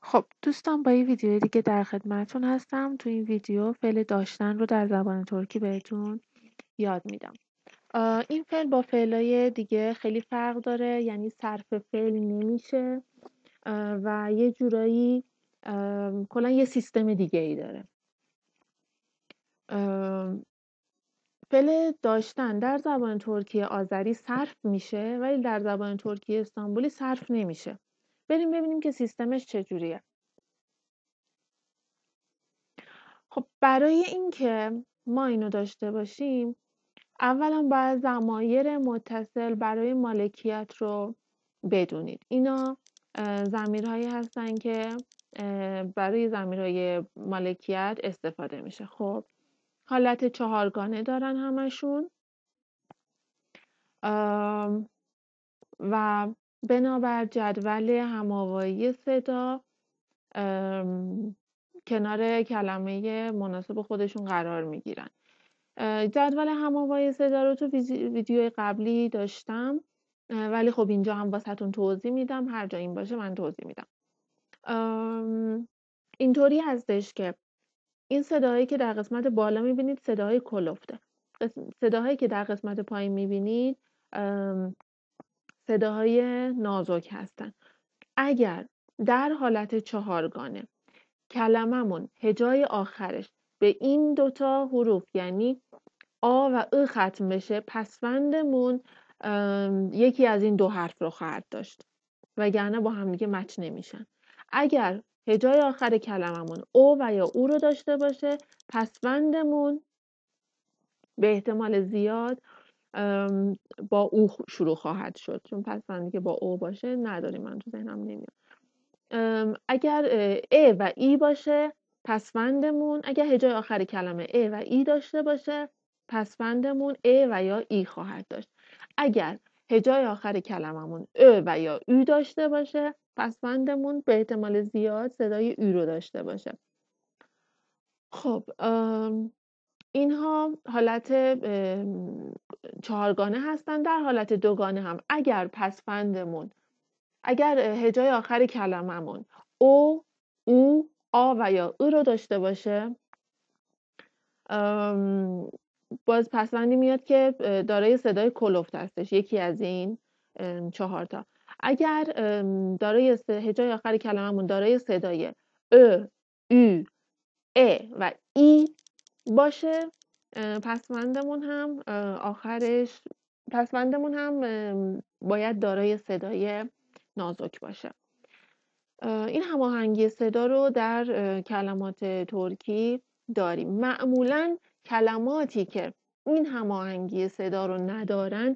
خب دوستان، با یه ویدیو دیگه در خدمتتون هستم. تو این ویدیو فعل داشتن رو در زبان ترکی بهتون یاد میدم. این فعل با فعلای دیگه خیلی فرق داره، یعنی صرف فعل نمیشه و یه جورایی کلا یه سیستم دیگه ای داره. فعل داشتن در زبان ترکی آذری صرف میشه، ولی در زبان ترکی استانبولی صرف نمیشه. بریم ببینیم که سیستمش چجوریه. خب برای اینکه ما اینو داشته باشیم، اولا باید ضمایر متصل برای مالکیت رو بدونید. اینا ضمیرهایی هستن که برای ضمیرهای مالکیت استفاده میشه. خب حالت چهارگانه دارن همشون و بنابر جدول هم‌آوایی صدا کنار کلمه مناسب خودشون قرار میگیرن. جدول هم‌آوایی صدا رو تو ویدیوی قبلی داشتم، ولی خب اینجا هم واسهتون توضیح میدم. هر جا این باشه من توضیح میدم. اینطوری هستش که این صداهایی که در قسمت بالا میبینید صداهای کلفته. صداهایی که در قسمت پایین میبینید صداهای نازک هستن. اگر در حالت چهارگانه کلممون هجای آخرش به این دوتا حروف یعنی آ و ا ختم بشه، پسوندمون یکی از این دو حرف رو خواهد داشت، وگرنه با هم دیگه مچ نمیشن. اگر هجای آخر کلممون او و یا او رو داشته باشه، پسوندمون به احتمال زیاد با او شروع خواهد شد، چون پسوندی که با او باشه نداریم، من تو ذهنم نمیاد. اگر ا و ای باشه، پسوندمون اگر هجای آخر کلمه ا و ای داشته باشه، پسوندمون ا و یا ای خواهد داشت. اگر هجای آخر کلممون ا و یا او داشته باشه، پسوندمون به احتمال زیاد صدای او رو داشته باشه. خب اینها حالت چهارگانه هستن. در حالت دوگانه هم اگر پسوندمون اگر هجای آخر کلممون او، او، آ و یا او رو داشته باشه، باز پسوندی میاد که دارای صدای کلفت هستش، یکی از این چهارتا. اگر دارای هجای آخر کلممون دارای صدای ا، او، ا و ای باشه، پسوندمون هم آخرش پسوندمون هم باید دارای صدای نازک باشه. این هماهنگی صدا رو در کلمات ترکی داریم. معمولاً کلماتی که این هماهنگی صدا رو ندارن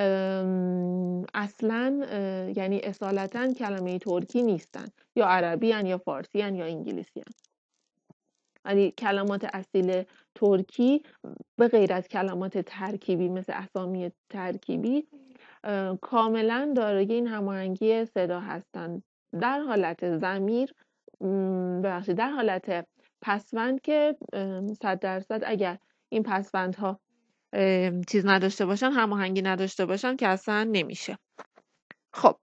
اصلاً یعنی اصالتاً کلمه ترکی نیستن، یا عربی هن، یا فارسی هن، یا انگلیسی هن. ولی کلمات اصیل ترکی به غیر از کلمات ترکیبی مثل اسامی ترکیبی کاملا دارای این هماهنگی صدا هستند. در حالت ضمیر در حالت پسوند که 100% اگر این پسوندها چیز نداشته باشن، هماهنگی نداشته باشن، که اصلا نمیشه. خب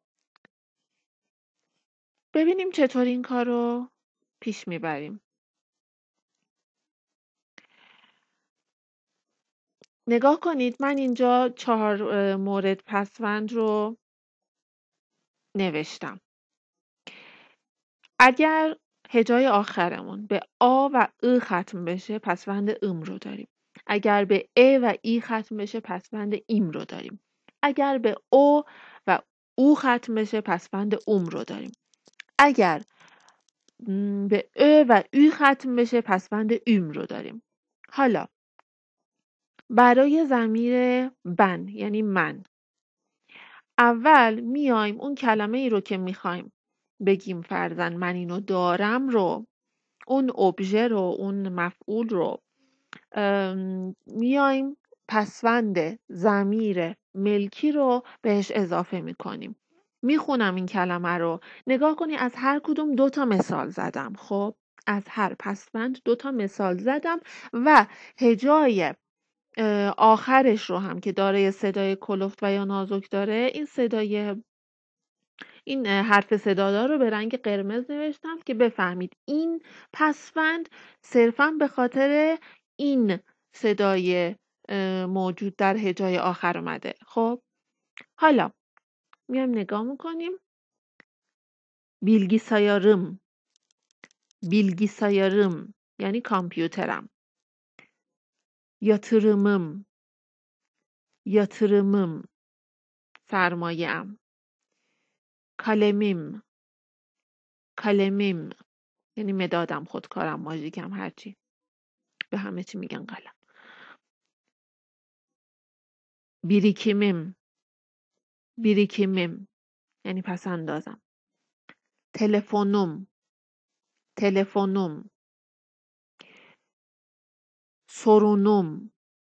ببینیم چطور این کار رو پیش میبریم. نگاه کنید، من اینجا 4 مورد پسوند رو نوشتم. اگر هجای آخرمون به آ و ا ختم بشه، پسوند ام رو داریم. اگر به ا و ای ختم بشه، پسوند ایم رو داریم. اگر به او و او ختم بشه، پسوند اوم رو داریم. اگر به ا و او ختم بشه، پسوند ایم رو داریم. حالا برای ضمیر بن یعنی من، اول میایم اون کلمه ای رو که میخوایم بگیم فرضاً من اینو دارم رو، اون ابژه رو، اون مفعول رو میایم پسوند ضمیر ملکی رو بهش اضافه میکنیم. میخونم این کلمه رو. نگاه کنی از هر کدوم 2 مثال زدم. خب از هر پسوند 2 مثال زدم و هجای آخرش رو هم که دارای صدای کلفت و یا نازک داره، این حرف صدادار رو به رنگ قرمز نوشتم که بفهمید این پسوند صرفا به خاطر این صدای موجود در هجای آخر اومده. خب حالا میایم نگاه میکنیم. bilgisayarım bilgisayarım یعنی کامپیوترم. yatırımım yatırımım سرمایه‌ام. kalemim kalemim یعنی مدادم، خودکارم، ماژیکم، هرچی. به همه چی میگن قلم. birikimim birikimim یعنی پس اندازم. telefonum telefonum sorunum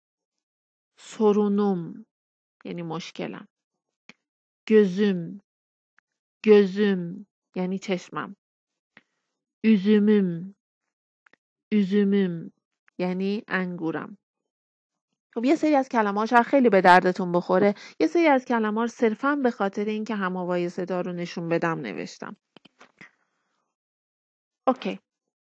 sorunum یعنی مشکلم. gözüm gözüm یعنی چشمم. üzümüm üzümüm یعنی انگورم. خب یه سری از کلمه‌ها شاید خیلی به دردتون بخوره. یه سری از کلمه‌ها صرفاً به خاطر اینکه هم‌آوایی صدا رو نشون بدم نوشتم. اوکی.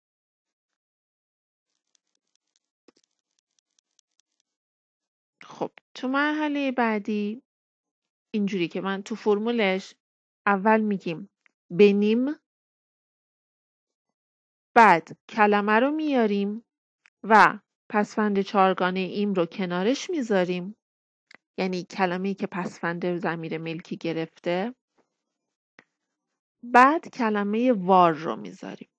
خب تو مرحله بعدی اینجوری که من تو فرمولش اول میگیم benim، بعد کلمه رو میاریم و پسوند چهارگانه ایم رو کنارش میذاریم، یعنی کلمه‌ای که پسوند ضمیر ملکی گرفته. بعد کلمه وار رو میذاریم.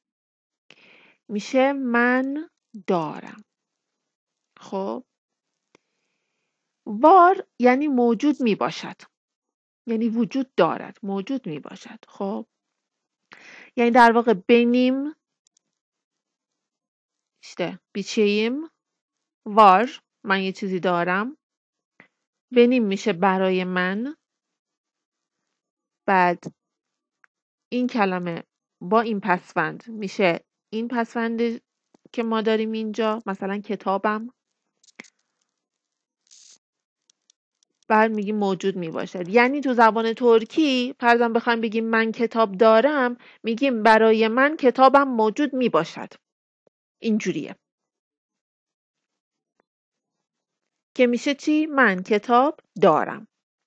میشه من دارم. خب وار یعنی موجود می باشد، یعنی وجود دارد، موجود می باشد. خب یعنی در واقع benim işte bir şeyim var، من یه چیزی دارم. benim میشه برای من. بعد این کلمه با این پسوند میشه این پسوند که ما داریم اینجا، مثلا کتابم. بعد میگیم موجود می باشد. یعنی تو زبان ترکی فرضاً بخوایم بگیم من کتاب دارم، میگیم برای من کتابم موجود می باشد. اینجوریه که میشه چی؟ من کتاب دارم.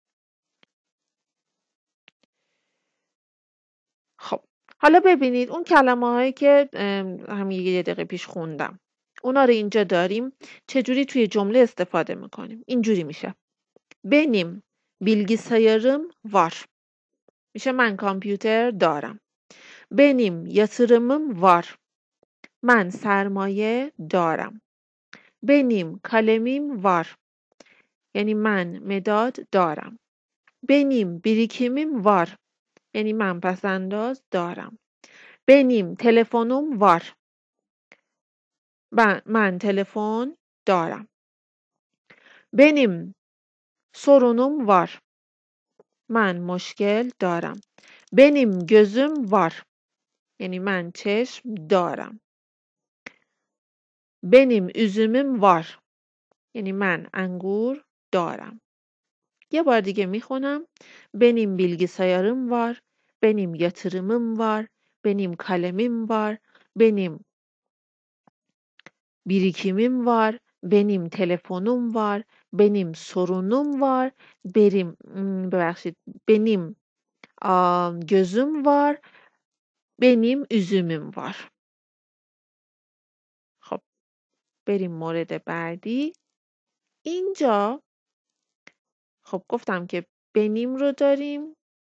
خب حالا ببینید اون کلمه هایی که همین یه دقیقه پیش خوندم، اونا رو اینجا داریم. چجوری توی جمله استفاده میکنیم؟ اینجوری میشه benim bilgisayarım var. میشه من کامپیوتر دارم. benim yatırımım var. من سرمایه دارم. benim kalemim var. یعنی من مداد دارم. benim birikimim var. یعنی من پسنداز دارم. benim telefonum var. من تلفن دارم. benim sorunum var. من مشکل دارم. benim gözüm var. یعنی من چشم دارم. benim üzümüm var. یعنی من انگور دارم. یه بار دیگه میخونم. benim bilgisayarım var. benim yatırımım var. benim kalemim var. benim birikimim var. benim telefonum var. benim sorunum var. benim gözüm var. benim üzümüm var. خب بریم مورد بعدی. اینجا خب گفتم که بنیم رو داریم.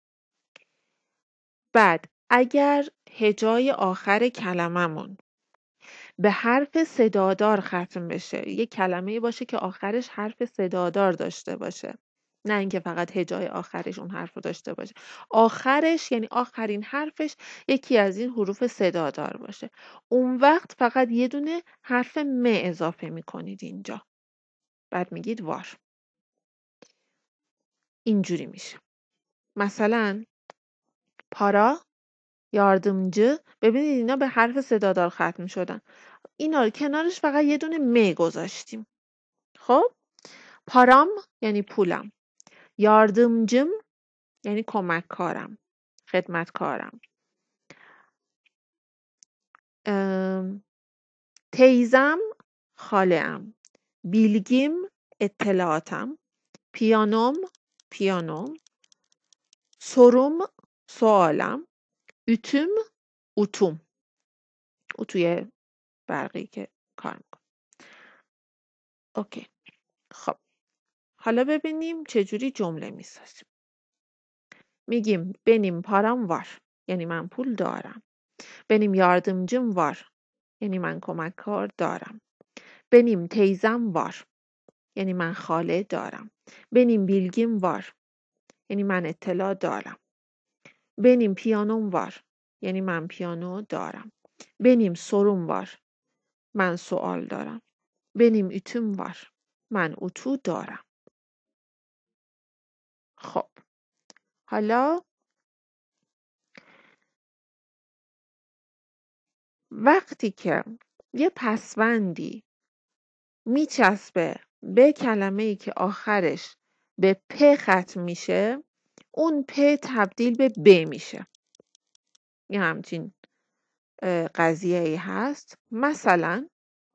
بعد اگر هجای آخر کلممون به حرف صدادار ختم بشه، یه کلمه باشه که آخرش حرف صدادار داشته باشه، نه اینکه فقط هجای آخرش اون حرف رو داشته باشه، آخرش یعنی آخرین حرفش یکی از این حروف صدادار باشه، اون وقت فقط یه دونه حرف م اضافه میکنید اینجا. بعد میگید var. اینجوری میشه. مثلا para، yardımcı. ببینید اینا به حرف صدادار ختم شدن. اینا رو کنارش فقط یه دونه م گذاشتیم. خب param یعنی پولم. yardımcım یعنی کمک کارم. خدمتکارم. تیزم خاله‌ام. بیلگیم اطلاعاتم. پیانوم. سوروم سوالم. اتوم اتوی برقی که کار میکنه. اوکی. خب حالا ببینیم چجوری جمله میسازیم. میگیم benim param var یعنی من پول دارم. benim yardımcım var یعنی من کمککار دارم. benim teyzem var یعنی من خاله دارم. benim bilgim var یعنی من اطلاع دارم. benim piyanom var یعنی من پیانو دارم. benim sorum var من سوال دارم. benim ütüm var من اتو دارم. خب حالا وقتی که یه پسوندی میچسبه به کلمه‌ای که آخرش به پ ختم میشه، اون پ تبدیل به ب میشه. یه همچین قضیه ای هست. مثلا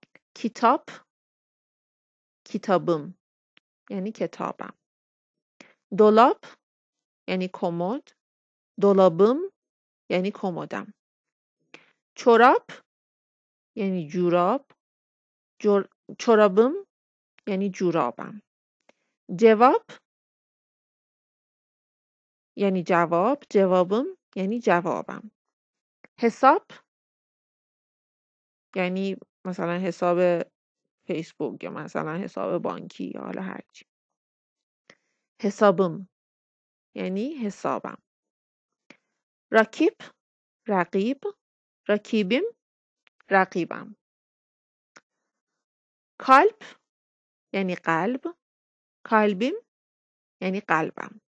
کتابم یعنی کتابم. دولاب یعنی کمد. دولابم یعنی کمدم. چراب یعنی جوراب. چرابم یعنی جورابم. جواب یعنی جواب. جوابم یعنی جوابم. حساب یعنی مثلا حساب فیسبوک یا مثلا حساب بانکی یا حالا هرچی. حسابم یعنی حسابم. رقیب. رکیبیم رقیبم. کالب یعنی قلب. کالبیم یعنی قلبم.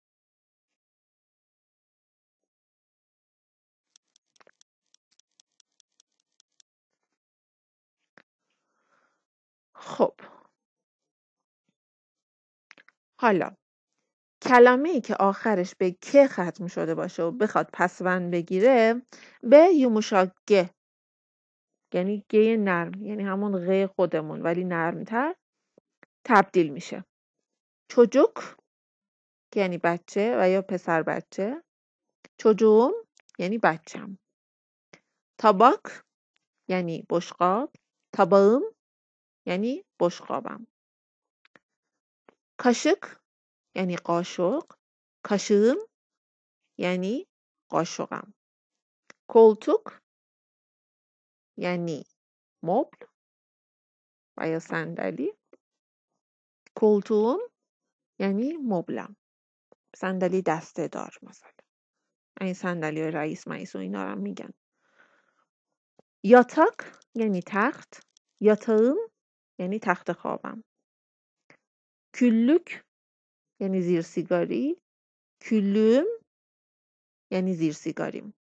خب حالا کلمه‌ای که آخرش به که ختم شده باشه و بخواد پسوند بگیره به یوموشاگه یعنی گه نرم، یعنی همون غ خودمون ولی نرمتر تبدیل میشه. چوجوک یعنی بچه و یا پسر بچه. çocuğum یعنی بچم. tabak یعنی بشقاب. tabağım یعنی بشقابم. kaşık یعنی قاشق. kaşığım یعنی قاشقم. koltuk یعنی مبل و یا صندلی. koltuğum یعنی مبلم. صندلی دسته دار مثلا. این صندلی رئیس مئیس و اینا رو میگن. yatak یعنی تخت. yatağım یعنی تخت خوابم. küllük یعنی زیر سیگاری. küllüğüm یعنی زیر سیگاریم.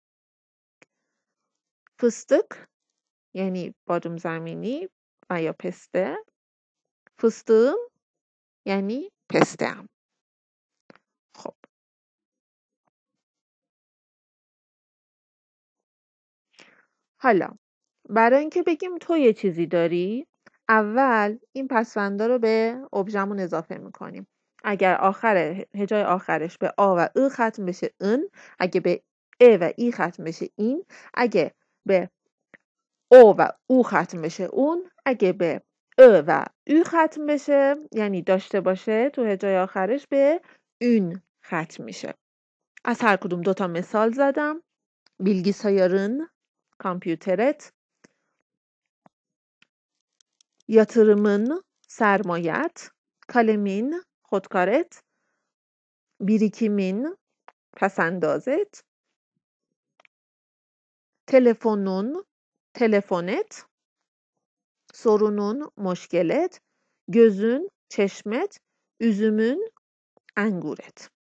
fıstık یعنی بادام زمینی و یا پسته. fıstığım یعنی پسته‌ام. خب حالا برای اینکه بگیم تو یه چیزی داری، اول این پسوندا رو به ابژمون اضافه میکنیم. اگر هجای آخرش به آ و ا ختم بشه ان، اگه به ا و ای ختم بشه این، اگه به او و او ختم بشه اون، اگه به ا و او ختم بشه یعنی داشته باشه تو هجای آخرش به اون ختم میشه. از هر کدوم دوتا مثال زدم. bilgisayarın کامپیوترت. yatırımın سرمایت. kalemin خودکارت. birikimin پسندازت. telefonun telefonet. sorunun مشکلت. gözün چشمت. üzümün انگورت.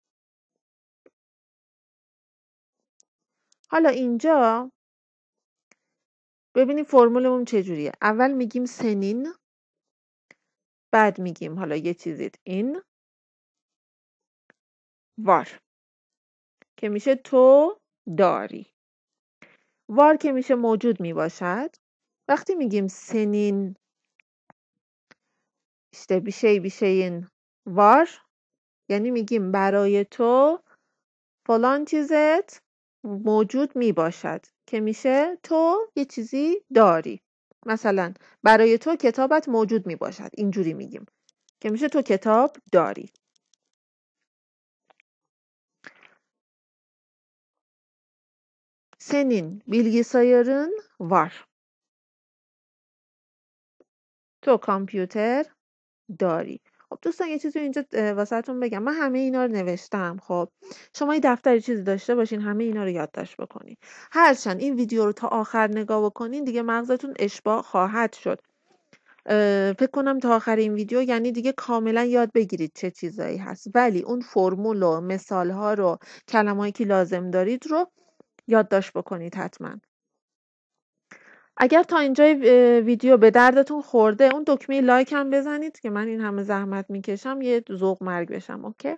حالا اینجا ببینیم فرمولمون چجوریه. اول میگیم سنین، بعد میگیم حالا یه چیزیت این var که میشه تو داری. وار که میشه موجود میباشد. وقتی میگیم سنین işte bir şeyin var یعنی میگیم برای تو فلان چیزت موجود میباشد که میشه تو یه چیزی داری. مثلا برای تو کتابت موجود میباشد، اینجوری میگیم که میشه تو کتاب داری. Senin bilgisayarın var. تو کامپیوتر داری. خب دوستان یه چیزی اینجا واسهتون بگم. من همه اینا رو نوشتم. خب شما یه دفتر چیزی داشته باشین همه اینا رو یادداشت بکنین. هرچند این ویدیو رو تا آخر نگاه بکنین دیگه مغزتون اشباع خواهد شد. فکر کنم تا آخر این ویدیو یعنی دیگه کاملا یاد بگیرید چه چیزایی هست، ولی اون فرمول و مثال ها رو کلمه‌ای که لازم دارید رو یادداشت بکنید حتما. اگر تا اینجای ویدیو به دردتون خورده اون دکمه لایک هم بزنید که من این همه زحمت میکشم یه ذوق مرگ بشم. اوکی؟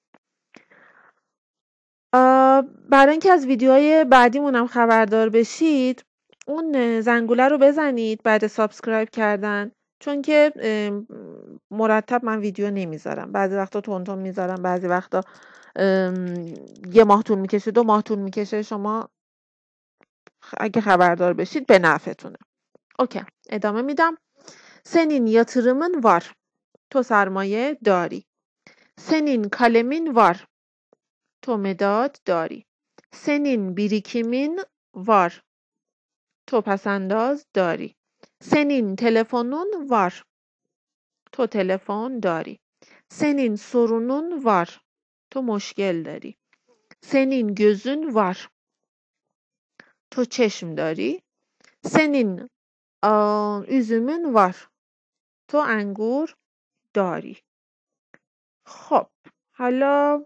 برای اینکه از ویدیوهای بعدیمونم خبردار بشید اون زنگوله رو بزنید بعد سابسکرایب کردن، چون که مرتب من ویدیو نمیذارم. بعضی وقتا تون میذارم، بعضی وقتا یه ماه طول میکشه، 2 ماه طول میکشه. شما اگه خبردار بشید به نفعتونه. اوکی، ادامه میدم. Senin yatırımın var. تو سرمایه داری. Senin kalemin var. تو مداد داری. Senin birikimin var. تو پسنداز داری. Senin telefonun var. تو تلفن داری. Senin sorunun var. تو مشکل داری. Senin gözün var. تو چشم داری. Senin üzümün var. تو انگور داری. خب حالا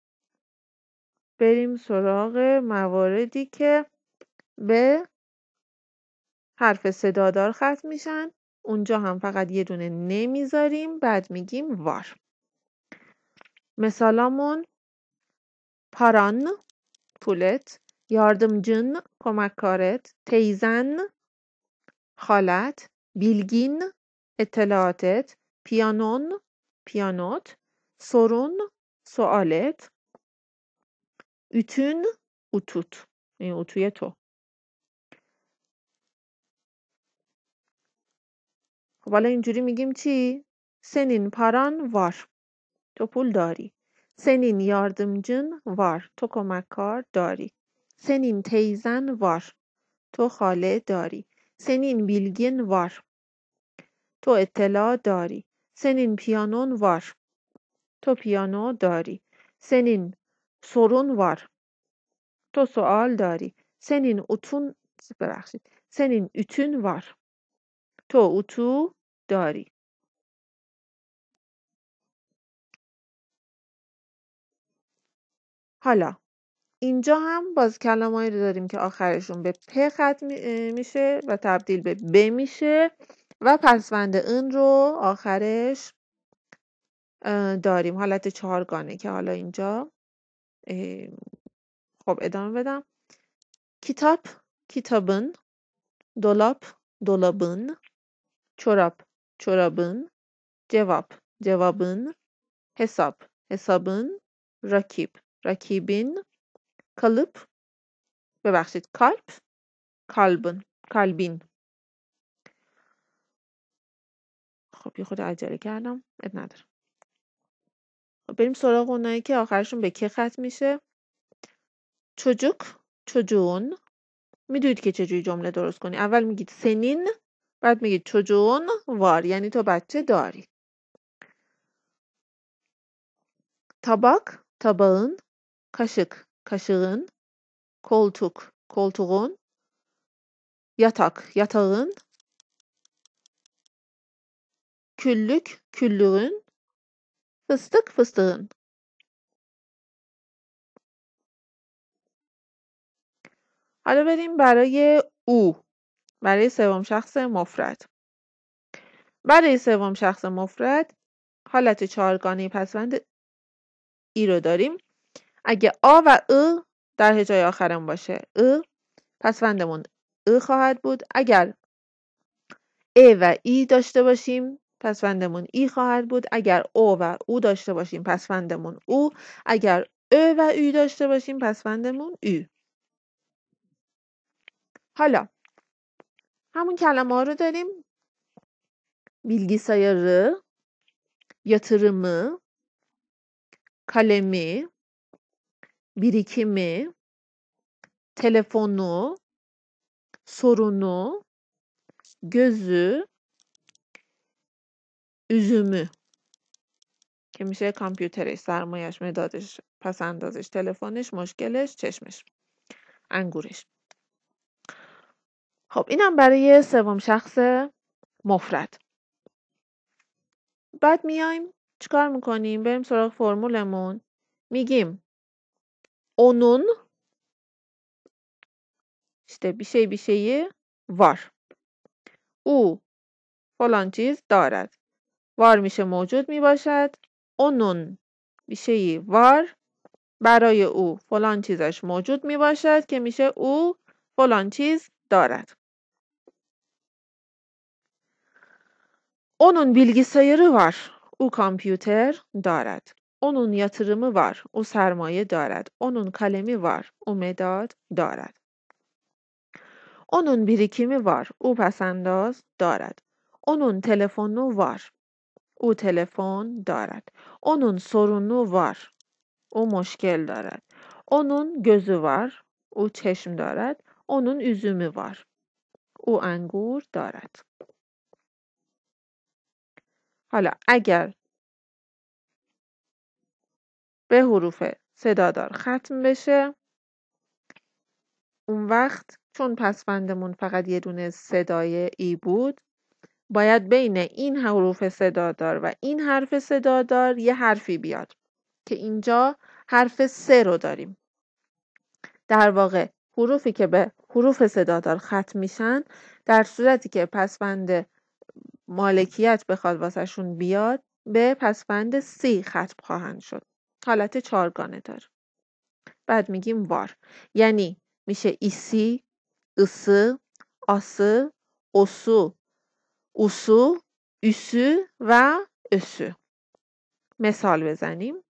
بریم سراغ مواردی که به حرف صدادار ختم میشن. اونجا هم فقط یه دونه نمیذاریم، بعد میگیم وار. مثالامون paran پولت، yardımcın کمککارت، teyzen خالت، bilgin اطلاعاتت، piyanon پیانوت، sorun سوالت، ütün اتوت این اتوی تو. خب حالا اینجوری میگیم چی؟ senin paran var. تو پول داری. senin yardımcın var. تو کمککار داری. senin teyzen var. تو خاله داری. senin bilgin var. تو اطلاع داری. senin piyanon var. تو پیانو داری. senin sorun var. تو سوال داری. senin ütün var. تو اتو داری. حالا اینجا هم باز کلمه‌ای رو داریم که آخرشون به پ ختم میشه و تبدیل به ب میشه و پسوند ان رو آخرش داریم، حالت چهارگانه که حالا اینجا خب ادامه بدم. کتاب kitabın، dolap dolabın، çorap çorabın، cevap cevabın، hesap hesabın، rakip rakibin، kalıp kalp kalbin. خب یه خود عجله کردم، اب نداره. خب بریم سراغ اونایی که آخرشون به که ختم میشه. çocuk çocuğun. میدونید که چجوری جمله درست کنی. اول میگید senin، بعد میگید çocuğun var یعنی تو بچه داری. tabak tabağın، kaşık kaşığın، koltuk koltuğun، yatak yatağın، küllük küllüğün، fıstık fıstığın. حالا بریم برای او، برای سوم شخص مفرد. برای سوم شخص مفرد حالت چهارگانه پسوند ای رو داریم. اگه آ و ا در هجای آخرم باشه پسوندمون خواهد بود. اگر و ای داشته باشیم پسوندمون ای خواهد بود. اگر او و او داشته باشیم پسوندمون او. اگر و ای داشته باشیم پسوندمون ای. حالا همون کلمه ها رو داریم. bilgisayarı, yatırımı, kalemi, birikimi, telefonu, sorunu, gözü, üzümü که میشه کامپیوترش، سرمایش، مدادش، پسندازش، تلفنش، مشکلش، چشمش، انگورش. خب اینم برای سوم شخص مفرد. بعد میایم چیکار میکنیم؟ بریم سراغ فرمولمون. میگیم onun işte bir şeyi var. او فلان چیز دارد. var میشه موجود میباشد. onun bir şeyi var. برای او فلان چیزش موجود میباشد که میشه او فلان چیز دارد. onun bilgisayarı var. او کامپیوتر دارد. onun yatırımı var. او سرمایه دارد. onun kalemi var. او مداد دارد. onun birikimi var. او پسنداز دارد. onun telefonu var. او تلفن دارد. onun sorunu var. او مشکل دارد. onun gözü var. او چشم دارد. onun üzümü var. او انگور دارد. حالا اگر به حروف صدادار ختم بشه اون وقت چون پسوندمون فقط یه دونه صدای ای بود باید بین این حروف صدادار و این حرف صدادار یه حرفی بیاد که اینجا حرف سه رو داریم. در واقع حروفی که به حروف صدادار ختم میشن در صورتی که پسوند مالکیت بخواد واسه شون بیاد به پسوند سی ختم خواهند شد. حالت چارگانه داره. بعد میگیم وار، یعنی میشه ایسی، اسی، آسی، اسو، اوسو، üsü و ösü. مثال بزنیم.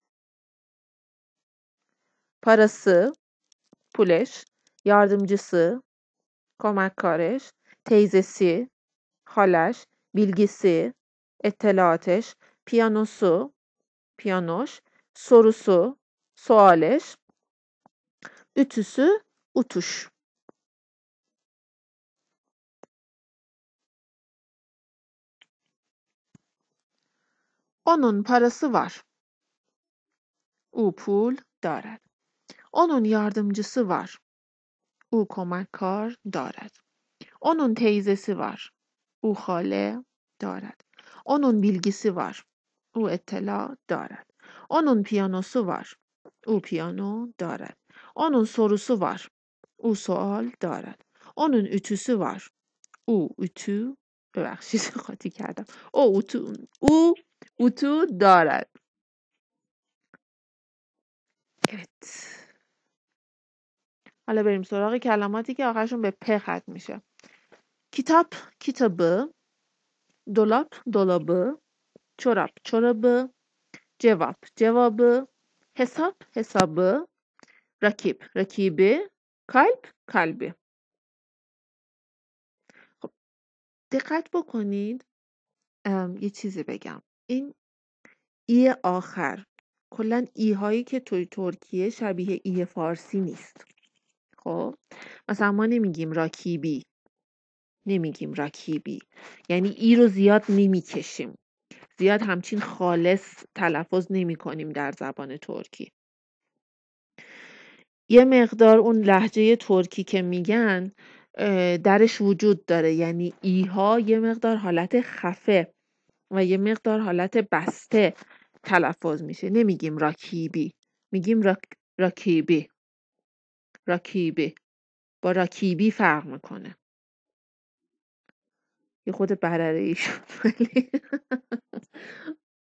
Parası, pulش، yardımcısı، komakkarش، teyzesi، خالش، bilgisi، اطلاعاتش، piyanosu، piyanoş، sorusu، سوالش، ütüsü، utuş. Onun parası var. او pul دارد. Onun yardımcısı var. او komakkar دارد. Onun teyzesi var. او خاله دارد. Onun bilgisi var. او اطلاع دارد. Onun piyanosu var. او پیانو دارد. Onun sorusu var. او سوال دارد. Onun ütüsü var. او ütü ببخشید قاطی کردم. او اتو دارد. Evet. حالا بریم سراغ کلماتی که آخرشون به پ ختم میشه. کتاب، kitabı، dolap، dolabı، çorap، çorabı، cevap، cevabı، hesap، hesabı، rakip، rakibi، kalp، kalbi. خب دقت بکنید یه چیزی بگم. این ای آخر کلا ای هایی که توی ترکیه شبیه ای فارسی نیست. خب مثلا ما نمیگیم راکیبی، نمیگیم راکیبی، یعنی ای رو زیاد نمیکشیم، زیاد همچین خالص تلفظ نمی کنیم در زبان ترکی. یه مقدار اون لهجه ترکی که میگن درش وجود داره، یعنی ای ها یه مقدار حالت خفه و یه مقدار حالت بسته تلفظ میشه. نمیگیم راکیبی، میگیم راکیبی. راکیبی با راکیبی فرق میکنه. یه خود برره‌ای شد.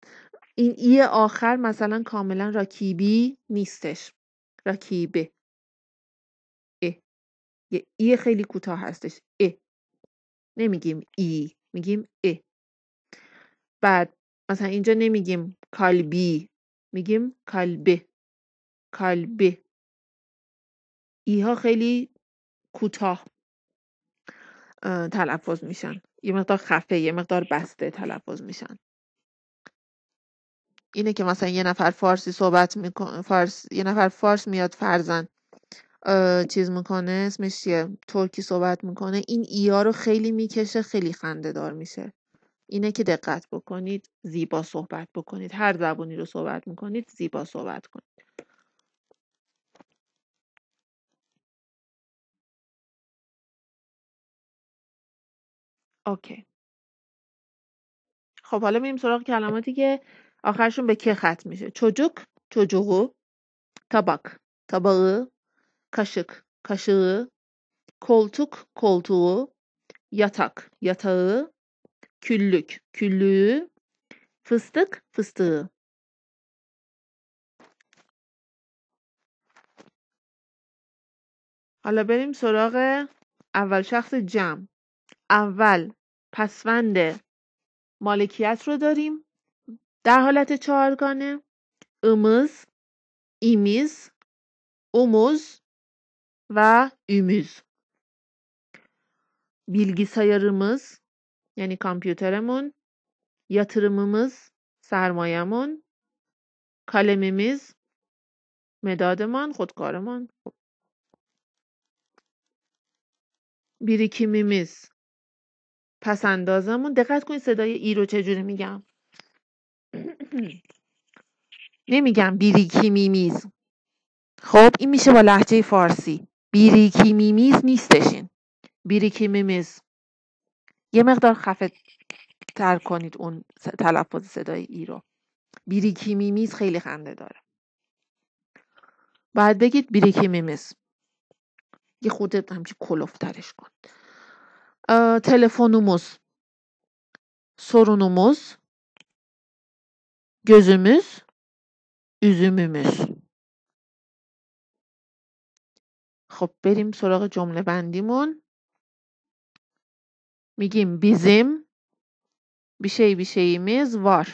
این ای آخر مثلا کاملا راکیبی نیستش، راکیبه. یه ای خیلی کوتاه هستش. ا. نمیگیم ای، میگیم ا. بعد مثلا اینجا نمیگیم کالبی، میگیم کالبه. کالبه. ای ها خیلی کوتاه تلفظ میشن، یه مقدار خفه، یه مقدار بسته تلفظ میشن. اینه که مثلا یه نفر فارسی صحبت میکنه، یه نفر فارس میاد فرزن چیز میکنه، اسمش چیه، ترکی صحبت میکنه، این ها رو خیلی میکشه، خیلی خنده دار میشه. اینه که دقت بکنید، زیبا صحبت بکنید. هر زبونی رو صحبت میکنید زیبا صحبت کنید. اوکی. خب حالا میریم سراغ کلماتی که آخرشون به که ختم میشه. çocuk، çocuğu، tabak، tabağı، kaşık، kaşığı، koltuk، koltuğu، yatak، yatağı، küllük، küllüğü، fıstık، fıstığı. حالا بریم سراغ اول شخص جمع. اول پسوند مالکیت رو داریم در حالت چهارگانه. ımız، imiz، umuz و ümüz. Bilgisayarımız yani kompüteremon, yatırımımız sermayemon, kalemimiz مدادمان خودکارمان، birikimimiz پسندازمون. دقت کنید صدای ای رو چجوری میگم. نمیگم بیریکیمیمیز. خب این میشه با لهجه فارسی. بیریکیمیمیز نیستشین. بیریکیمیمیز. یه مقدار خفه تر کنید اون تلفظ صدای ای رو. بیریکیمیمیز خیلی خنده داره. باید بگید بیریکیمیمیز. یه خورده همچی کلوفترش کن. Telefonumuz, sorunumuz, gözümüz, üzümümüz. خب بریم سراغ جمله بندیمون. میگیم bizim bir şeyimiz var.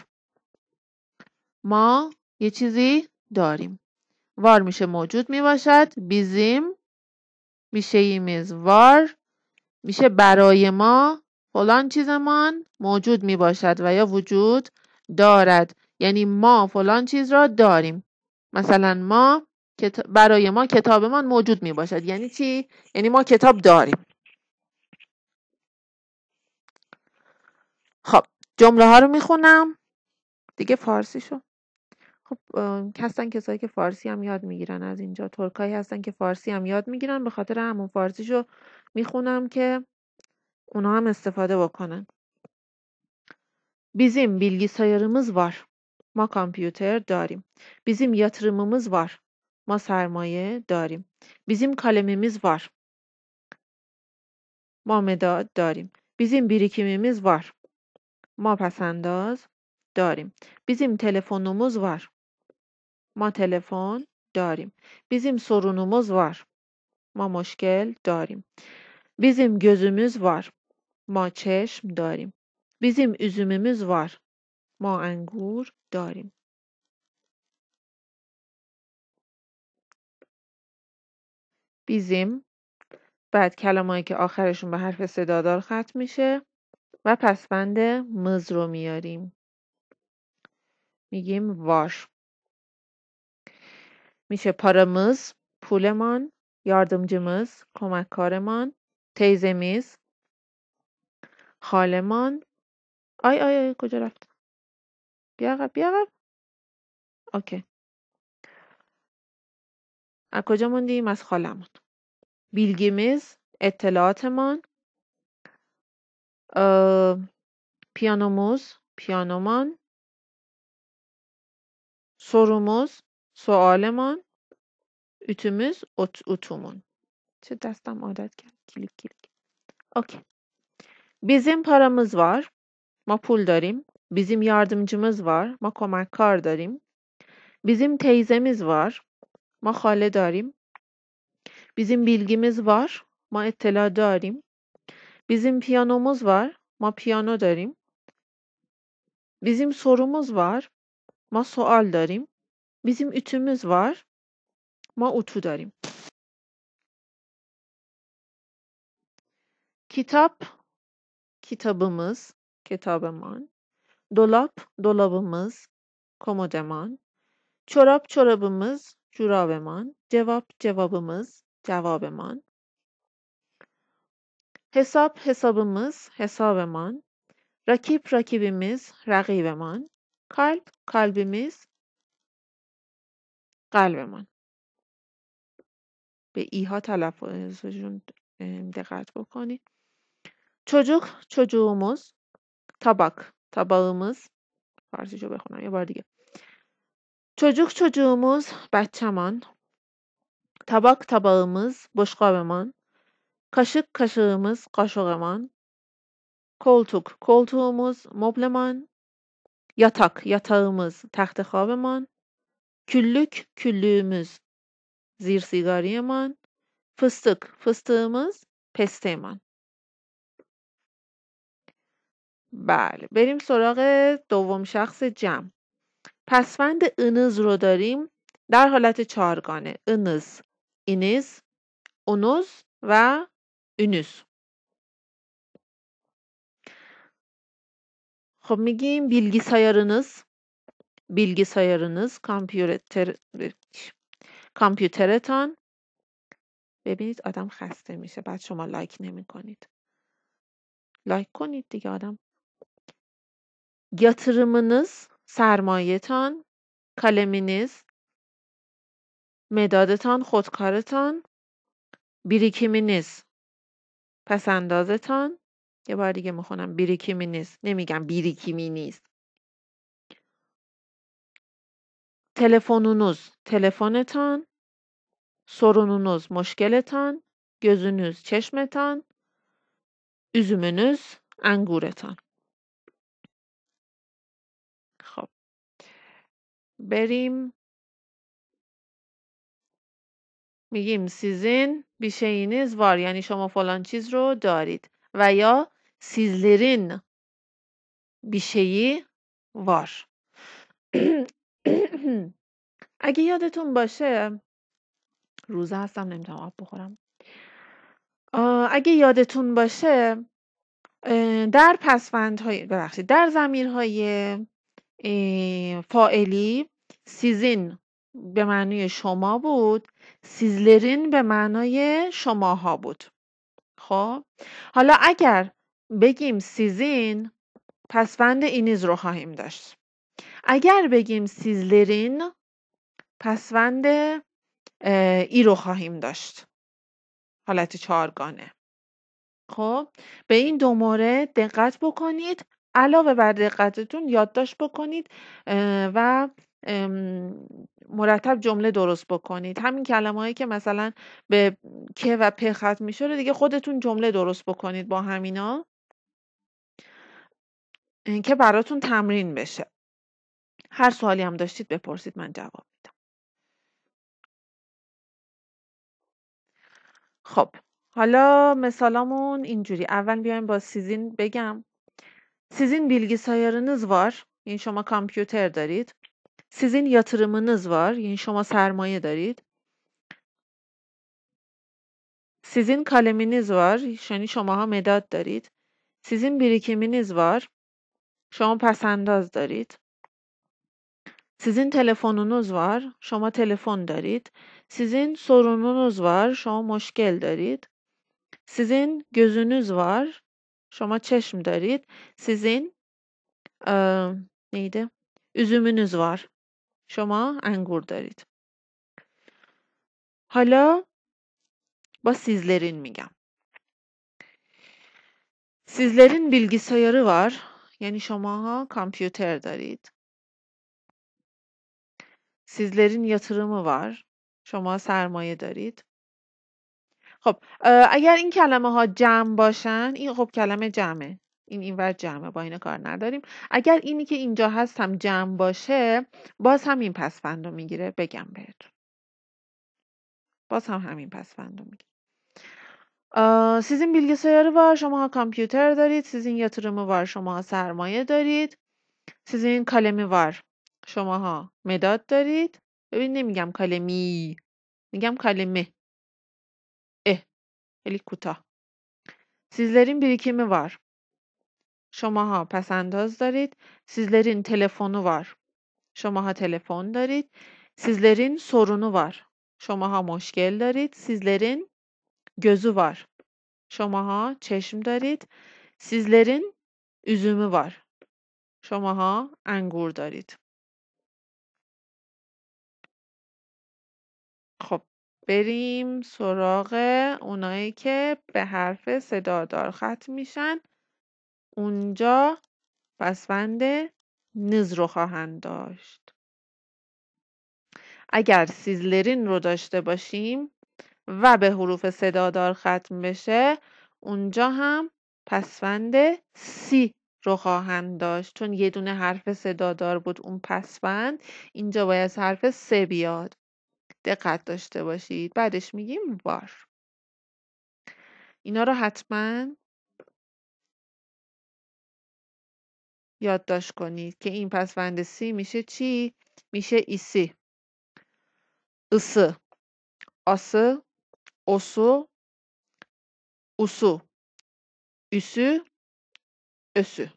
ما یه چیزی داریم. var میشه موجود میباشد. bizim bir şeyimiz var میشه برای ما فلان چیزمان موجود میباشد و یا وجود دارد. یعنی ما فلان چیز را داریم. مثلا برای ما کتابمان موجود میباشد. یعنی چی؟ یعنی ما کتاب داریم. خب جمله ها رو میخونم دیگه فارسی شو. خب هستن کسایی که فارسی هم یاد میگیرن از اینجا. ترکایی هستن که فارسی هم یاد میگیرن، به خاطر همون فارسیشو میخونم که اونا هم استفاده بکنن. Bizim bilgisayarımız var. ما کامپیوتر داریم. Bizim yatırımımız var. ما سرمایه داریم. Bizim kalemimiz var. ما مداد داریم. Bizim birikimimiz var. ما پسنداز داریم. Bizim telefonumuz var. ما تلفن داریم. Bizim sorunumuz var. ما مشکل داریم. Bizim gözümüz var. ما چشم داریم. Bizim üzümümüz var. ما انگور داریم. bizim بعد کلمه‌ای که آخرشون به حرف صدادار ختم میشه و پسوند مز رو میاریم. میگیم var. میشه paramız، پولمان، yardımcımız، کمککارمان، teyzemiz، خالمان. آی کجا رفت؟ بیا عقب. اوکی. از کجا موندیم؟ از خالمون. bilgimiz، اطلاعاتمان، پیانوموز، پیانومان، sorumuz، سوالمان، ütümüz، اتومون. چه دستم عادت کرد کلیک. اوکی. Bizim paramız var. ما پول داریم. Bizim yardımcımız var. ما کمککار داریم. Bizim teyzemiz var. ما خاله داریم. Bizim bilgimiz var. ما اطلاع داریم. Bizim piyanomuz var. ما پیانو داریم. Bizim sorumuz var. ما سوال داریم. Bizim ütümüz var. ما اتو داریم. Kitap, kitabımız, kitabeman. Dolap, dolabımız, komodeman. Çorap, çorabımız, curabeman. Cevap, cevabımız, cevabeman. Hesap, hesabımız, hesabeman. Rakip, rakibimiz, rakibeman. Kalp, kalbimiz, قلبمان. به ایها تلفظشون دقت بکنید. çocuk çocuğumuz, tabak tabağımız. فارسیشو بخونم یه بار دیگه. çocuk çocuğumuz بچه‌مان. Tabak tabağımız boşqabıman. Kaşık kaşığımız qaşığıman. Koltuk koltuğumuz mobleman. Yatak yatağımız taxtxobeman. Küllük küllüğümüz زیرسیگاریمان. Fıstık fıstığımız pesteyman. بله بریم سراغ دوم شخص جمع. پسوند انز رو داریم در حالت چهارگانه. انز، اینیز، اونوز و اونوز. خب میگیم bilgisayarınız، bilgisayarınız، کامپیوترتان. ببینید آدم خسته میشه بعد شما لایک نمی کنید. لایک کنید دیگه آدم. yatırımınız، سرمایه‌تان، kaleminiz، مدادتان، خودکارتان، birikiminiz، پسندازتان. یه بار دیگه میخونم birikiminiz، نمیگم birikiminiz. telefonunuz، telefonetان، sorununuz، مشکلتان، gözünüz، چشمتان، üzümünüz، انگورتان. خب بریم. میگیم sizin bir şeyiniz var یعنی شما فلان چیز رو دارید و یا sizlerin bir şeyi var. اگه یادتون باشه روزه هستم نمیتونم آب بخورم. اگه یادتون باشه در پسوندهای در ضمیرهای فاعلی سیزین به معنی شما بود، سیزلرین به معنای شماها بود. خب حالا اگر بگیم سیزین پسوند اینیز رو خواهیم داشت. اگر بگیم سیزلرین پسوند ای رو خواهیم داشت، حالت چهارگانه. خب به این دو مورد دقت بکنید. علاوه بر دقتتون یادداشت بکنید و مرتب جمله درست بکنید. همین کلمه‌هایی که مثلا به که و پ ختم میشه رو دیگه خودتون جمله درست بکنید با همینا که براتون تمرین بشه. هر سوالی هم داشتید بپرسید من جواب میدم. خب حالا مثالامون اینجوری. اول بیایم با سیزین بگم. Sizin bilgisayarınız var. یعنی شما کامپیوتر دارید. Sizin yatırımınız var. یعنی شما سرمایه دارید. Sizin kaleminiz var. یعنی شماها مداد دارید. Sizin birikiminiz var. شما پسنداز دارید. Sizin telefonunuz var. شما تلفن دارید. Sizin sorununuz var. شما مشکل دارید. Sizin gözünüz var. شما چشم دارید. Sizin neydi? Üzümünüz var. شما انگور دارید. حالا با sizlerin میگم. Sizlerin bilgisayarı var. یعنی شماها کامپیوتر دارید. Sizlerin yatırımı var. شما سرمایه دارید. خب اگر این کلمه ها جمع باشن این خب کلمه جمعه. اینور جمعه با این کار نداریم. اگر اینی که اینجا هست هم جمع باشه باز هم این پسوند رو میگیره. بگم بهتون. باز هم همین پسوند رو میگیره. Sizin bilgisayarı var, şemaha کامپیوتر دارید. sizin yatırımı var, şemaha sermaye دارید. sizin kalemi var, şemaha مداد دارید. ببین نمیگم کلمی، میگم kalemi. خیلی کوتاه. sizlerin birikimi var. şemaha پسنداز دارید. sizlerin telefonu var. şemaha telefon دارید. sizlerin sorunu var. şemaha مشکل دارید. sizlerin gözü var. şemaha چشم دارید. sizlerin üzümü var. şemaha انگور دارید. خب بریم سراغ اونایی که به حرف صدادار ختم میشن. اونجا پسوند نز رو خواهند داشت. اگر sizlerin رو داشته باشیم و به حروف صدادار ختم بشه اونجا هم پسوند سی رو خواهند داشت. چون یه دونه حرف صدادار بود اون پسوند، اینجا باید حرف سه بیاد. دقت داشته باشید. بعدش میگیم وار. اینا رو حتما یادداشت کنید که این پسوند سی میشه چی؟ میشه ایسی، اسی، آسی، اسو، اوسو، üsü, ösü.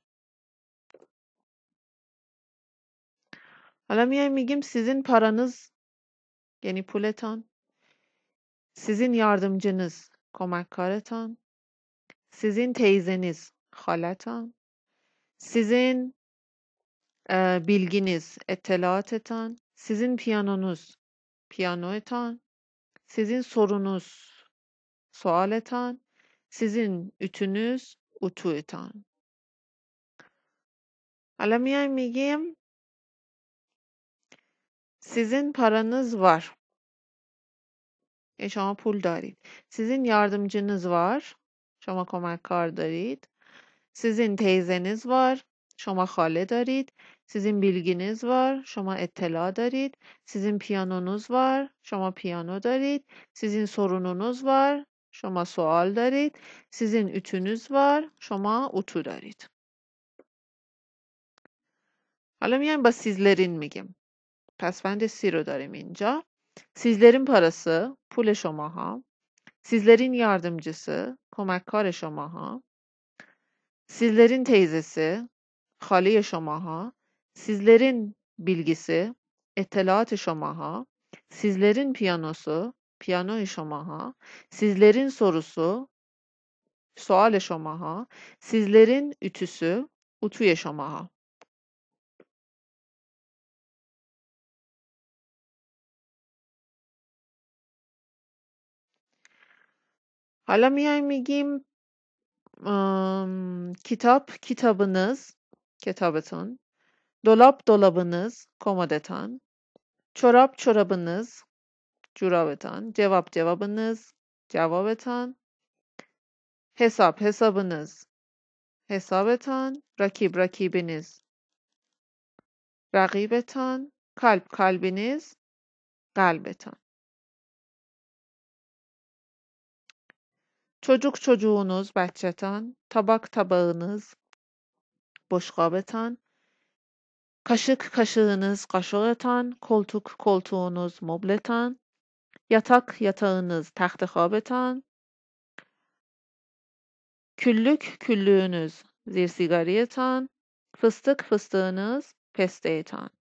حالا میایم میگیم sizin paranız یعنی پولتان، sizin yardımcınız کمککارتان، sizin teyzeniz خالتان، sizin bilginiz اطلاعاتتان، sizin piyanonuz پیانوتان، sizin sorunuz سوالتان، sizin ütünüz اتویتان. حالا میایم میگیم sizin paranız var. شما پول دارید. sizin yardımcınız var. شما کمککار دارید. sizin teyzeniz var. شما خاله دارید. sizin bilginiz var. شما اطلاع دارید. sizin piyanonuz var. شما پیانو دارید. sizin sorununuz var. شما سوال دارید. sizin ütünüz var. شما اتو دارید. حالا میایم با sizlerin میگیم. پسوند سی رو داریم اینجا. sizlerin parası پول شماها. sizlerin yardımcısı کمککار شماها. sizlerin teyzesi خاله شماها. sizlerin bilgisi اطلاعات شماها. sizlerin piyanosu پیانوی شماها. sizlerin sorusu سوال شماها. sizlerin ütüsü اتوی شماها. حالا میایم میگیم kitap kitabınız کتابتون، dolap dolabınız komodتان، çorap çorabınız جورابتان، cevap cevabınız جوابتان، hesap hesabınız حسابتان، rakip rakibiniz رقیبتان، kalp kalbiniz قلبتان. çocuk çocuğunuz بچه‌تان، tabak tabağınız بشقابتان، kaşık kaşığınız قاشقتان، koltuk koltuğunuz مبلتان، yatak yatağınız تخت خوابتان، küllük küllüğünüz زیر سیگاریتان، fıstık fıstığınız پسته‌تان.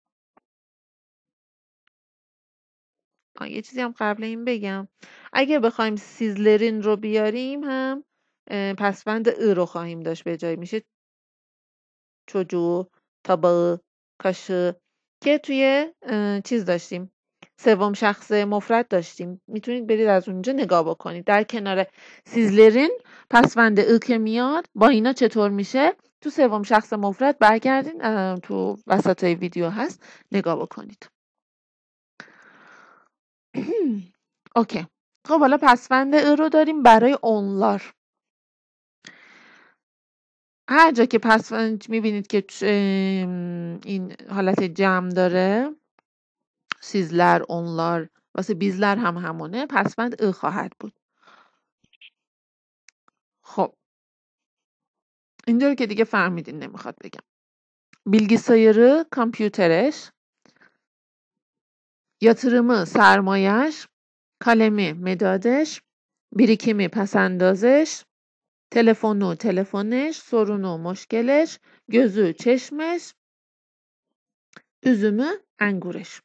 یه چیزی هم قبل این بگم، اگه بخوایم سیزلرین رو بیاریم هم پسوند ا رو خواهیم داشت به جای، میشه چوجو تابا کاشه که توی چیز داشتیم سوم شخص مفرد داشتیم. میتونید برید از اونجا نگاه بکنید. در کنار سیزلرین پسوند ا که میاد با اینا چطور میشه تو سوم شخص مفرد برگردین تو وسط ویدیو هست نگاه بکنید. اوکی. خب حالا پسوند ا رو داریم برای اونلار. هر جا که پسوند میبینید که این حالت جمع داره، سیزلر اونلار واسه بیزلر هم همونه، پسوند ا خواهد بود. اینجا رو که دیگه فهمیدین نمیخواد بگم. bilgisayarı کامپیوترش، yatırımı سرمایش، kalemi مدادش، birikimi پسندازش، تلفنو تلفنش، sorunu مشکلش، gözü چشمش، üzümü انگورش.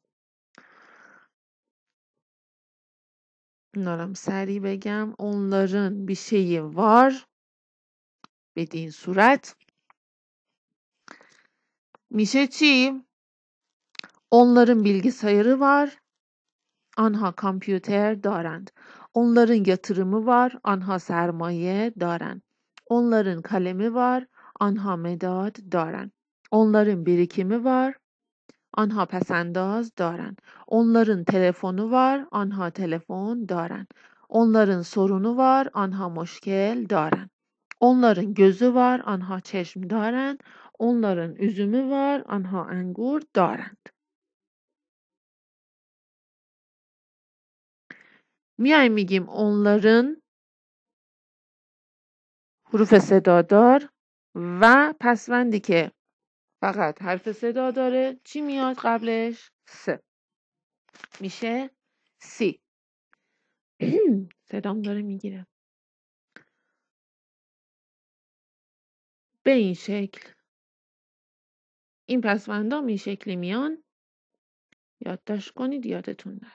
Bunlarım seri بگم. Onların bir şeyi var. Dediğin suret. میشه چی؟ Onların bilgisayarı var. آنها کامپیوتر دارند. Onların yatırımı var. آنها sermaye دارند. Onların kalemi var. آنها مداد دارند. Onların birikimi var. آنها پسنداز دارند. Onların telefonu var. آنها telefon دارند. Onların sorunu var. آنها مشکل دارند. Onların gözü var. آنها چشم دارند. Onların üzümü var. آنها انگور دارند. میایم میگیم onların حروف صدادار و پسوندی که فقط حرف صدا داره چی میاد قبلش؟ س. میشه سی. صدام داره میگیره. به این شکل این پسوندام این شکلی میان. یادداشت کنید یادتون نره.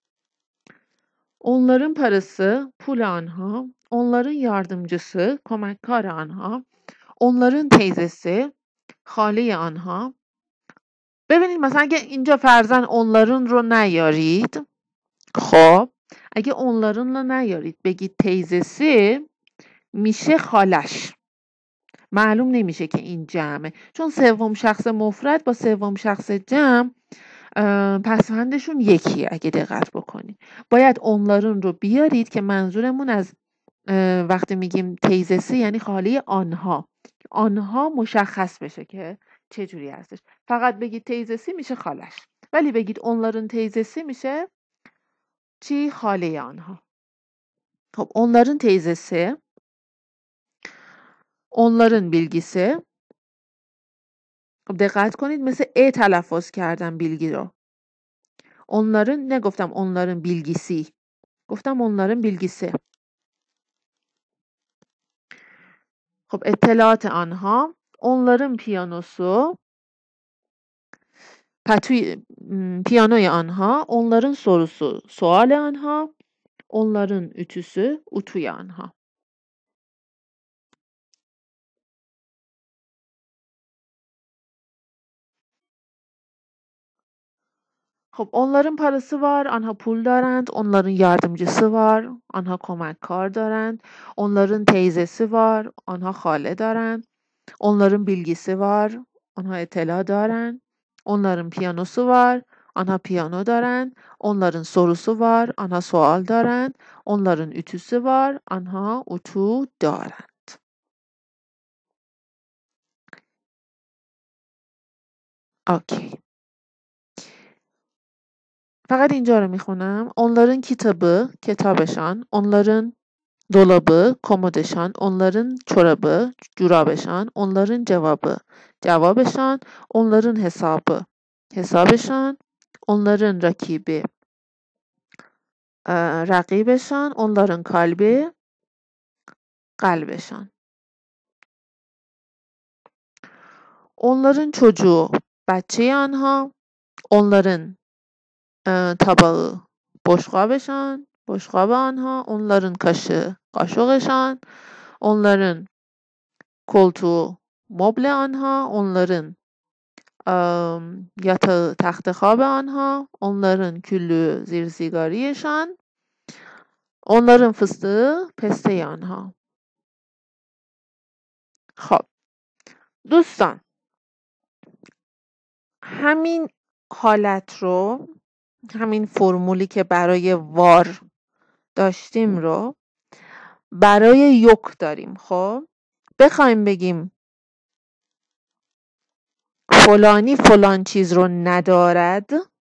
Onların parası pul anha, onların yardımcısı komekkar anha, onların teyzesi خاله آنها. ببینید مثلا اگه اینجا فرضاً onların رو نیارید، خب اگه onların رو نیارید بگید تیزسی میشه خالش. معلوم نمیشه که این جمعه، چون سوم شخص مفرد با سوم شخص جمع پسوندشون یکیه. اگه دقت بکنید باید onların رو بیارید که منظورمون از وقتی میگیم تیزسی یعنی خاله آنها، آنها مشخص بشه که چجوری هستش. فقط بگید تیزسی میشه خالش، ولی بگید onların teyzesi میشه چی؟ خاله آنها. خب onların teyzesi، onların bilgisi. خب دقت کنید مثل ا تلفظ کردم bilgi رو. onların نگفتم onların bilgisi، گفتم onların bilgisi. خب اطلاعات آنها، onların piyanosu، پیانوی آنها، onların sorusu سوال آنها، onların ütüsü ütüy آنها. خب onların parası var، آنها pul دارند. onların yardımcısı var، آنها کمککار دارند. onların teyzesi var، آنها خاله دارند. onların bilgisi var، آنها اطلاع دارند. onların piyanosu var، آنها piyano دارند. onların sorusu var، آنها سوال دارند. onların ütüsü var، آنها اتو دارند. اوکی. فقط اینجا رو میخونم. onların kitabı کتابشان، onların dolabı komodشان، onların çorabı جورابشان، onların cevabı cevabشان، onların hesabı hesabشان، onların rakibi رقیبشان، onların kalbi قلبشان. onların çocuğu بچه آنها، onların tabağı بشقابشان بشقاب آنها، onların kaşığı قاشقشان، onların koltuğu مبل آنها، onların yatağı تخت خواب آنها، onların küllüğü زیر سیگاریشان، onların fıstığı پسته آنها. خب دوستان همین حالت رو، همین فرمولی که برای وار داشتیم رو برای یک داریم. خب بخوایم بگیم فلانی فلان چیز رو ندارد،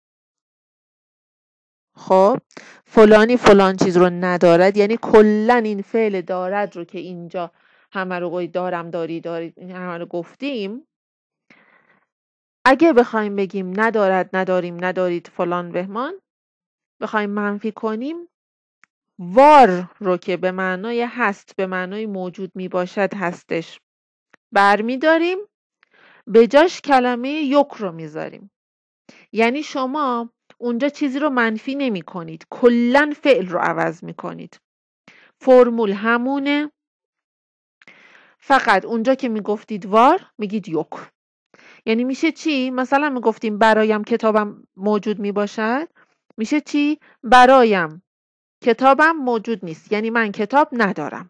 خب فلانی فلان چیز رو ندارد یعنی کلا این فعل دارد رو که اینجا همه رو دارم داری این همه رو گفتیم. اگه بخوایم بگیم ندارد نداریم ندارید فلان بهمان، بخوایم منفی کنیم، وار رو که به معنای هست، به معنای موجود می باشد هستش برمی داریم، به جاش کلمه یک رو میذاریم. یعنی شما اونجا چیزی رو منفی نمی کنید، کلن فعل رو عوض می کنید. فرمول همونه، فقط اونجا که می گفتید وار میگید یک. یعنی میشه چی؟ مثلا می گفتیم برایم کتابم موجود می باشد، میشه چی؟ برایم کتابم موجود نیست، یعنی من کتاب ندارم.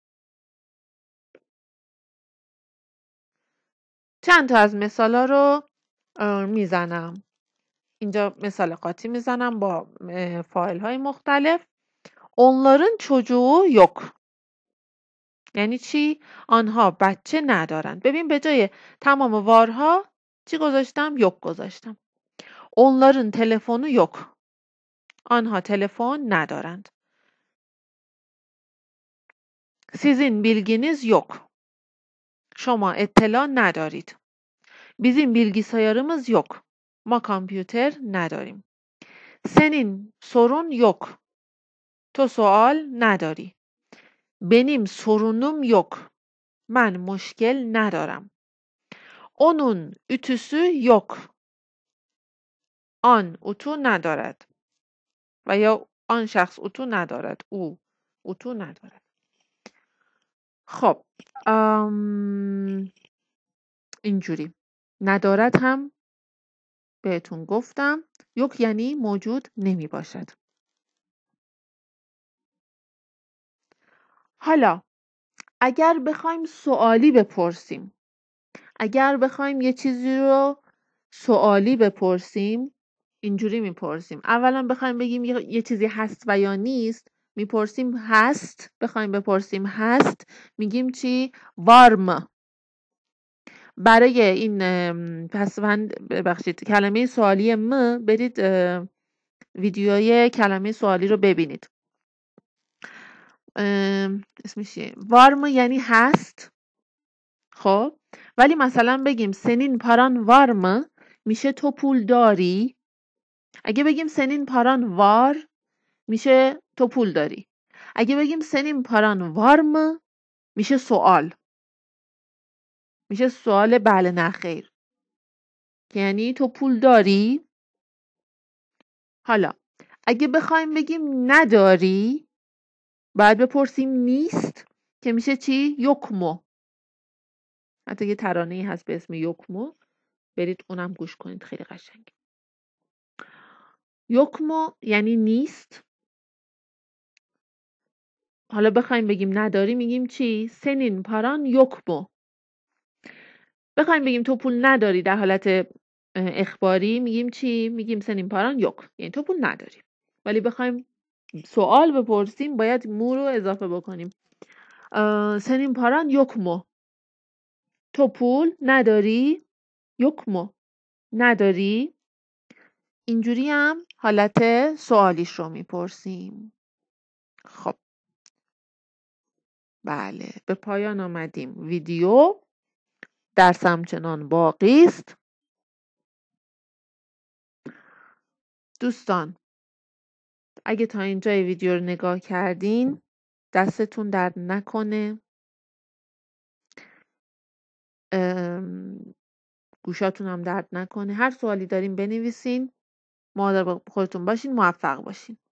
چند تا از مثالا رو میزنم. اینجا مثال قاطی میزنم با فاعل های مختلف. Onların çocuğu yok. یعنی چی؟ آنها بچه ندارند. ببین به جای تمام وارها چی گذاشتم؟ yok گذاشتم. Onların telefonu yok. آنها تلفن ندارند. Sizin bilginiz yok. شما اطلاع ندارید. Bizim bilgisayarımız yok. ما کامپیوتر نداریم. Senin sorun yok. تو سوال نداری. Benim sorunum yok. من مشکل ندارم. Onun ütüsü yok. آن اتو ندارد. و یا آن شخص اتو ندارد. او اتو ندارد. خب اینجوری ندارد هم بهتون گفتم. یک یعنی موجود نمی باشد. حالا اگر بخوایم سوالی بپرسیم، اگر بخوایم یه چیزی رو سوالی بپرسیم، اینجوری میپرسیم. اولا بخوایم بگیم یه چیزی هست و یا نیست، میپرسیم هست. بخوایم بپرسیم هست، میگیم چی؟ وارم. برای این پسوند ببخشید کلمه سوالی م، برید ویدیوی کلمه سوالی رو ببینید. اسمش چیه؟ وارم یعنی هست. خب ولی مثلا بگیم سنین پاران وارم، میشه تو پول داری. اگه بگیم سنین پاران وار، میشه تو پول داری. اگه بگیم سنین پاران وارم، میشه سوال. میشه سوال بله نه خیر، یعنی تو پول داری. حالا اگه بخوایم بگیم نداری، باید بپرسیم نیست، که میشه چی؟ یکمو. حتی یه ترانه‌ای هست به اسم یکمو، برید اونم گوش کنید، خیلی قشنگ. یکمو یعنی نیست. حالا بخوایم بگیم نداری، میگیم چی؟ سنین پاران یکمو. بخوایم بگیم تو پول نداری در حالت اخباری، میگیم چی؟ میگیم سنین پاران یک، یعنی تو پول نداری. ولی بخوایم سوال بپرسیم، باید مو رو اضافه بکنیم. سنین پاران یکمو. تو پول نداری؟ یکمو. نداری؟ اینجوری هم حالت سوالیش رو میپرسیم. خب بله، به پایان آمدیم. ویدیو درس همچنان باقی است. دوستان اگه تا اینجای ویدیو رو نگاه کردین، دستتون درد نکنه. گوشاتون هم درد نکنه. هر سوالی دارین بنویسین. مراقب خودتون باشین. موفق باشین.